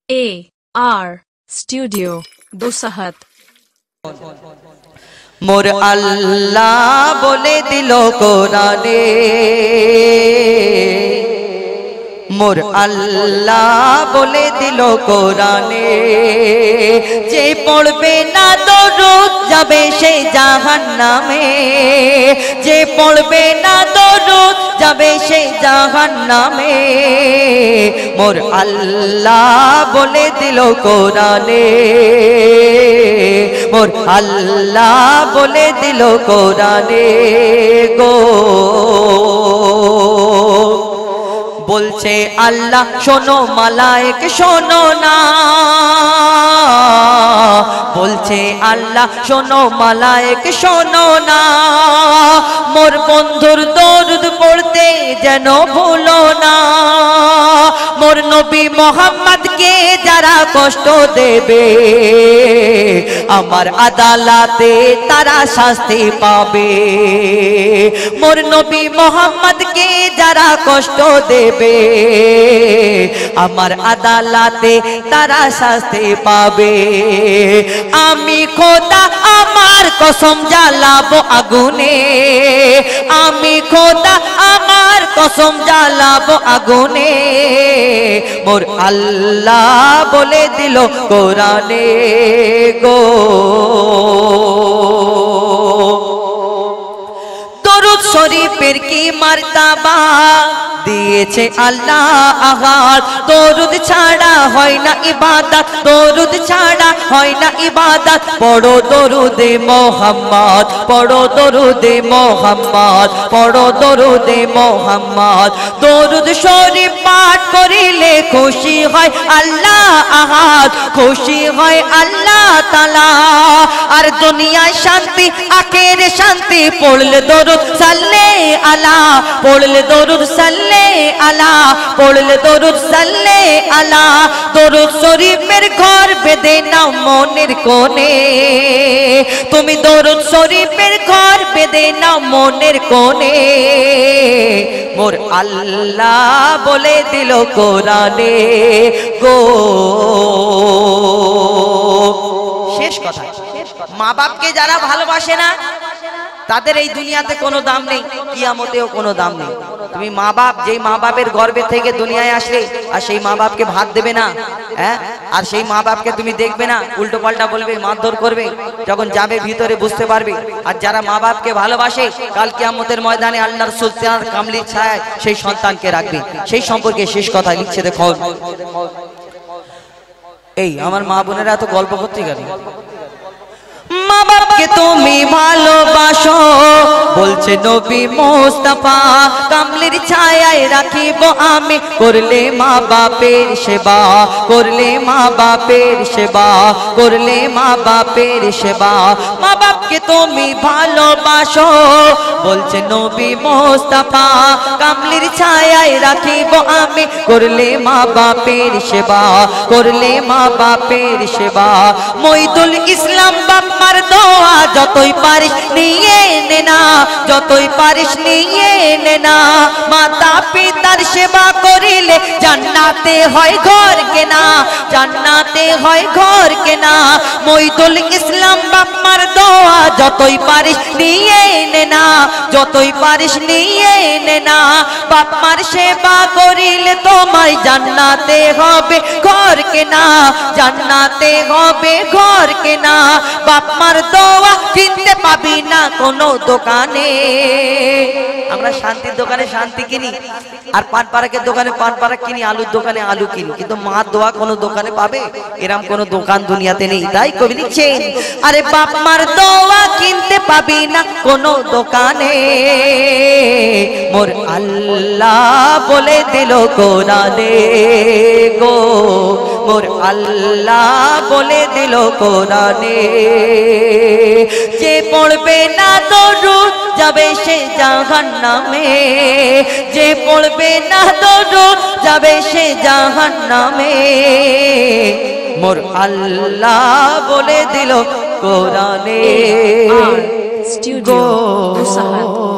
AR Studio Dusahat मोर अल्लाह बोले दिलो कुराने मोर अल्लाह बोले दिलो कुराने जे पढ़बे ना दरूद जाबे से जहन्नामे जे पढ़बे ना दरूद जाबे से जहन्नामे मोर अल्लाह बोले दिलो कुराने मोर अल्लाह बोले दिलो कुराने गो बोलছে আল্লাহ শোনো মালায়েক শোনো না बोलছে আল্লাহ শোনো মালায়েক শোনো না মোর বন্ধুর দরুদ পড়তে যেন ভুলো না মোর নবী মুহাম্মদকে যারা কষ্ট দেবে আমার আদালতে তারা শাস্তি পাবে মোর নবী মুহাম্মদকে যারা কষ্ট দেবে আমার আদালতে তারা শাস্তি পাবে আমি খোদা আমার কসম জ্বালাবো আগুনে আমি খোদা আমার কসম জ্বালাবো আগুনে মোর আল্লাহ বলে দিল কোরআনে গো দরুদ শরীফের কি মারতাবা দিয়েছে আল্লাহ আহার দরুদ ছাড়া হয় না ইবাদত দরুদ ছাড়া হয় না ইবাদত পড়ো দরুদে মোহাম্মদ পড়ো দরুদে মোহাম্মদ পড়ো দরুদে মোহাম্মদ দরুদ শরীফ পাঠ করিলে খুশি হয় আল্লাহ আহাদ খুশি হয় আল্লাহ তাআলা আর দুনিয়ায় শান্তি আখিরে শান্তি পড়লে দরুদ সাল্লে আলা পড়লে দরুদ সাল্লে আলা পড়লে দরুদ সাল্লে আলা দরুদ শরীফের ঘর বেঁধে নাও মনের কোণে তুমি দরুদ শরীফের ঘর বেঁধে নাও মনের কোণে মোর আল্লাহ বলে দিল কোরআনে গো শেষ কথা মা বাপকে যারা ভালোবাসে না তাদের এই দুনিয়াতে কোনো দাম নেই কিয়ামতেও কোনো দাম নেই তুমি মা বাপ যেই মা বাপের গর্ভে থেকে দুনিয়ায় আসলে আর সেই মা বাপকে ভাত দেবে না হ্যাঁ আর সেই মা বাপকে তুমি দেখবে না উল্টো পাল্টা বলবে মারধর করবে যখন যাবে ভিতরে বুঝতে পারবে আর যারা মা বাপকে ভালোবাসে কাল কিয়ামতের ময়দানে আল্লাহর সুলতান কামলির ছায়ায় সেই সন্তানকে রাখবে সেই সম্পর্কে শেষ কথা লিখছে দেখো এই আমার মা বোনেরা এত গল্প করতে গেল মা বাপকে তুমি ভালোবাসো বলছে নবী মুস্তাফা কামলির ছায়ায় রাখিব আমি করলে মা বাপের সেবা করলে মা বাপের সেবা করলে মা বাপের সেবা মা বাপকে তুমি ভালোবাসো বলছে নবী মুস্তাফা কামলির ছায়ায় রাখিব আমি করলে মা বাপের সেবা করলে মা বাপের সেবা মইদুল ইসলাম বাপমার দোয়া যতই পারিস নিয়ে নে না যতই পারিস নিয়ে নে না মাতা পিতার সেবা করিলে জান্নাতে হয় ঘর কেনা জান্নাতে হয় ঘর কেনা মইদুল ইসলাম বাপমার দোয়া যতই পারিস নিয়ে নে না যতই পারিস নিয়ে নে না বাপমার সেবা করিলে তোমায় জান্নাতে হবে ঘর কেনা জান্নাতে হবে ঘর কেনা বাপমার দোয়া কিনতে পাবি না কোনো দোকানে আমরা শান্তির দোকানে শান্তি কিনি আর পান পারাকের দোকানে পান পারাক কিনি আলুর দোকানে আলু কিনি কিন্তু মা দোয়া কোনো দোকানে পাবে এরকম কোনো দোকান দুনিয়াতে নেই তাই কবি লিখছেন আরে বাপ মার দোয়া কিনতে পাবি না কোনো দোকানে মোর আল্লাহ বলে দিল কোরআনে গো মোর আল্লাহ বলে দিল কোরআনে যে পড়বে না দরুদ যাবে সে জাহান্নামে যে পড়বে না দরুদ যাবে সে জাহান্নামে মোর আল্লাহ বলে দিল কোরআনে Studio Dusahat